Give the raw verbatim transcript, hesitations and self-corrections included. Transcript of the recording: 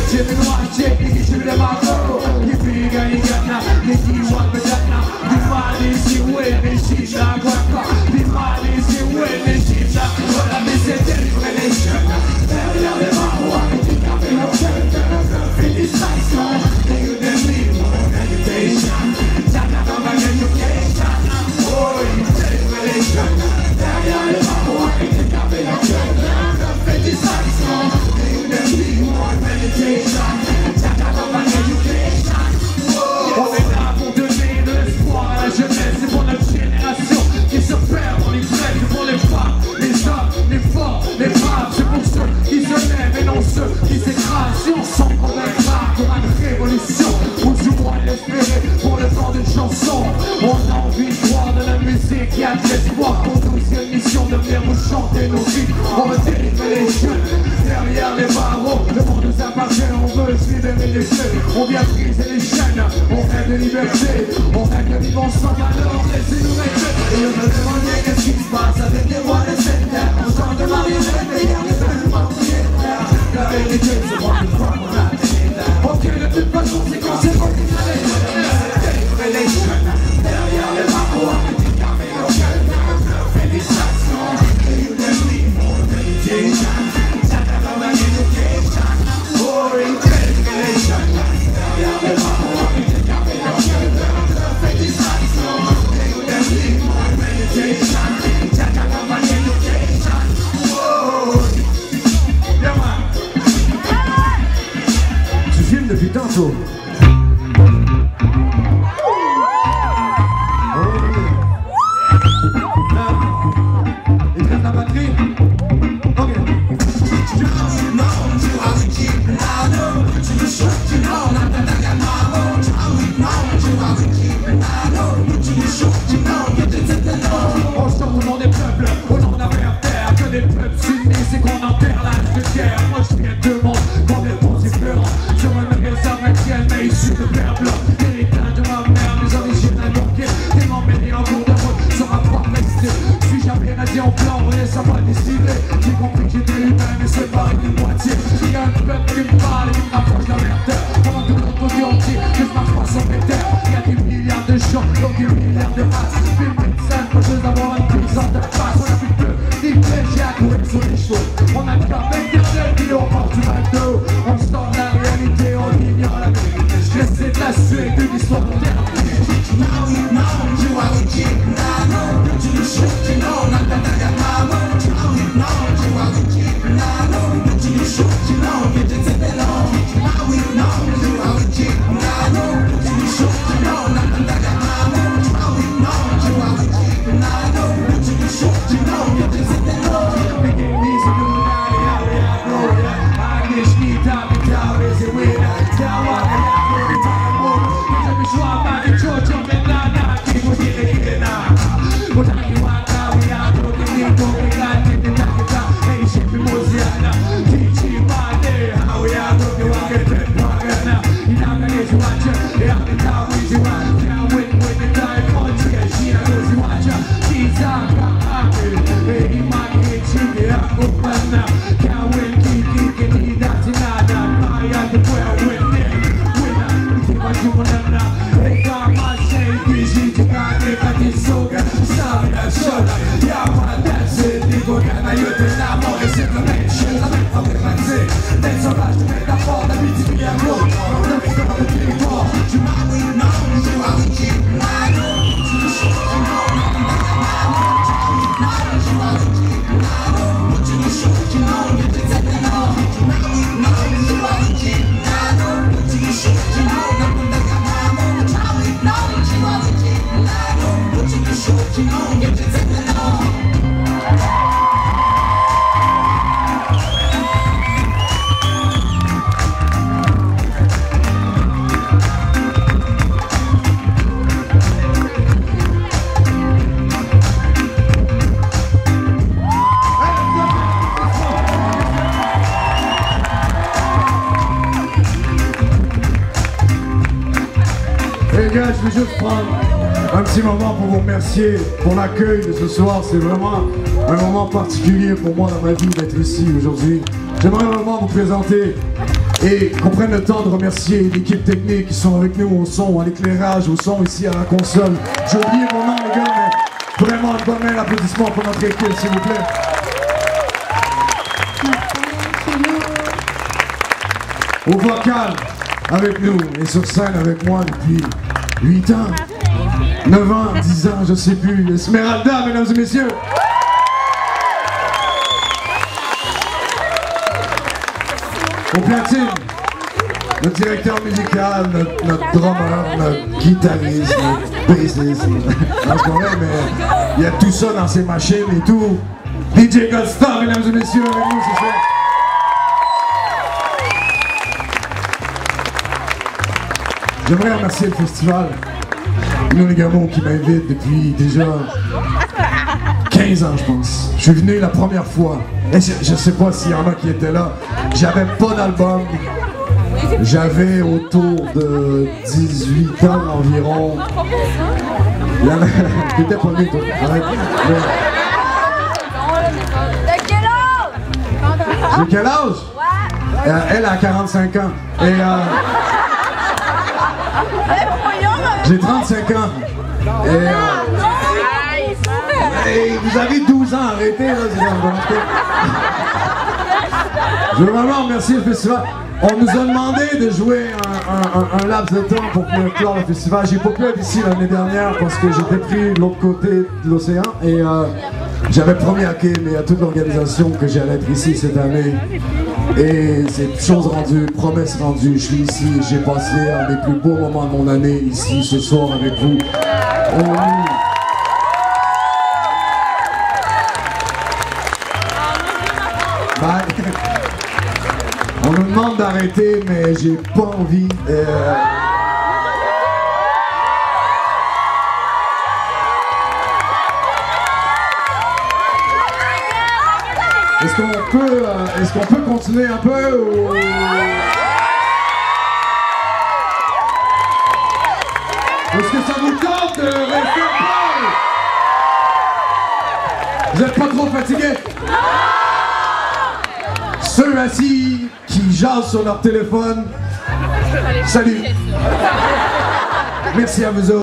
Jimmy White, Jimmy, you should have my girl. You feel you got now, you see what we got now. The money is you win, and she's not working. The money is you win, and she's not working. But I'm missing the relation. Every other man who I can think of in a friend. In this nice one, they would have me more meditation. Jana don't have education. Oh, you take relation. Every other man who I can think of in a friend. In this nice one, they would have me more meditation. Jana don't have education. On est là pour donner de l'espoir à la jeunesse et pour notre génération qui se perd dans l'ivresse. C'est pour les femmes, les hommes, les forts, les braves. C'est pour ceux qui se lèvent et non ceux qui s'écrasent. Si on s'en convaincra pour une révolution, ou du moins l'espérer pour le temps d'une chanson. On a envie de croire de la musique, il y a de l'espoir pour nous. C'est une mission de venir nous chanter nos vies. On veut délivrer les jeunes derrière les barreaux. Le monde nous appartient, on veut se libérer les jeux. On vient briser les chaînes, on rêve de liberté. On rêve de vivre ensemble, alors laissez-nous rêver. Et on me demandait qu'est-ce qui se passe avec les rois des sectaires. On chante de marionnettes et rien ne peut nous mentir. La vérité, c'est moi qui crois qu'on a des terres. Ok, de toute façon, c'est quand c'est moi qui l'a délivrer les jeunes derrière les barreaux. Avec des caméras, on fait des stations. Et you can leave more meditation. Ça t'a pas mal d'éducation. Oh, une relation derrière les barreaux. Avec des caméras, on fait des stations. Et you can leave more meditation. Ça t'a pas mal d'éducation. Oh, yeah man. Tu filmes depuis tantôt. Il traite la batterie. Ok. On chante au nom des peuples, au nom d'un père terre. Que des peuples s'unissent et qu'on enterre l'âge de guerre. Moi je viens de monde complètement différent. Je me mets ça maintienne, mais issu de père blanc. Héritage de ma mère, mes origines invoquées. T'es m'emmêné en cours de route, sur ma propre destinée. Suis jamais radié en plan, on laisse à pas décider. J'ai compris que j'étais humain, mais c'est pas une moitié. Il y a un peuple qui me parle et qui me rapproche de la merde. Pendant que l'autre côté on dit que je marche pas sur mes terres. Il y a des milliards de gens, donc des milliards de masses. Des médecins, pas juste d'avoir une puissance de face. On a plus de privilèges à courir sur les choses. On a le cap éternel qui nous reporte du bateau. On sort de la réalité, on ignore la vérité. Je laisse de la suite d'une histoire de terre. Now you know, you are legit. Now you do the shit, you know, not that I got my own. Now you know, you are legit. Now you do the shit, you know, you did it alone. Now you know, you are legit. Now you do the shit, you know, not that I got my own. Now you know, you are legit. Now you do the shit, you know, you did it alone. The game is a new night, yeah, yeah, go, yeah. I get shit out, it's always a winner. Down on the apple, it's on the moon. It's a visual back in church, I'm in Nana, keep it in the now. What I do, I know, we are talking, we talking, I take the back of town. Hey, shit, we must teach you my day. How we are talking, I get it, progress now. You know, I get you watch it, yeah, I'm the town, we see what you can't win with the time. Punch, yeah, she, I go, she watch it. She's out, I'm happy. Hey, he might hit you, yeah, I'm open now. Can't win, keep, keep, keep, keep, that's another. I have to well win, yeah, winner. You think what you want to now. Hey, God, my shame, easy to God, if I get so good. Sorry, I'm sure, yeah, man, that's it. Dico che è meglio di un amore, semplicemente scegliere a permanere. Nel sondaggio che da fuori, da vita mia road. Non devo stare più di po'. You know, you know, you are legit. I know, you should, you know, nothing but the man. You know, you are legit. I know, but you should, you know, you did it alone. You know, you know, you are legit. I know, but you should, you know, nothing but the man. You know, you know, you are legit. I know, but you should, you know, you did it alone. Les gars, je vais juste prendre un petit moment pour vous remercier pour l'accueil de ce soir. C'est vraiment un moment particulier pour moi dans ma vie d'être ici aujourd'hui. J'aimerais vraiment vous présenter et qu'on prenne le temps de remercier l'équipe technique qui sont avec nous au son, à l'éclairage, au son ici à la console. J'ai oublié mon nom les gars, mais vraiment un bon main d'applaudissement pour notre équipe s'il vous plaît. Au vocal avec nous et sur scène avec moi depuis huit ans, neuf ans, dix ans, je sais plus. Esmeralda, mesdames et messieurs. Au platine, notre directeur musical, notre, notre drummer, notre guitariste, notre bassiste. Non, c'est pas vrai, mais il y a tout ça dans ces machines et tout. D J Goldstar, mesdames et messieurs, avec nous ce soir. J'aimerais remercier le festival, nous les gamins qui m'invitent depuis déjà quinze ans je pense. Je suis venu la première fois, et je, je sais pas s'il y en a qui étaient là, j'avais pas d'album, j'avais autour de dix-huit ans environ. T'étais pas né toi, arrête. De quel âge? J'ai quel âge? Ouais. Euh, elle a quarante-cinq ans. Et euh, j'ai trente-cinq ans. Et, euh, et vous avez douze ans, arrêtez là, je veux vraiment remercier le festival. On nous a demandé de jouer un, un, un, un laps de temps pour clore le festival. J'ai pas pu être ici l'année dernière parce que j'étais pris de l'autre côté de l'océan et euh, j'avais promis à Kim et à toute l'organisation que j'allais être ici cette année. Et c'est chose rendue, promesse rendue. Je suis ici, j'ai passé un des plus beaux moments de mon année ici ce soir avec vous. On... Bye. On nous demande d'arrêter, mais j'ai pas envie. Euh... Est-ce qu'on peut, euh, est-ce qu'on peut continuer un peu ou... Est-ce que ça vous tente de rester un peu? Vous êtes pas trop fatigués? Ceux assis qui jasent sur leur téléphone, salut. Merci à vous autres.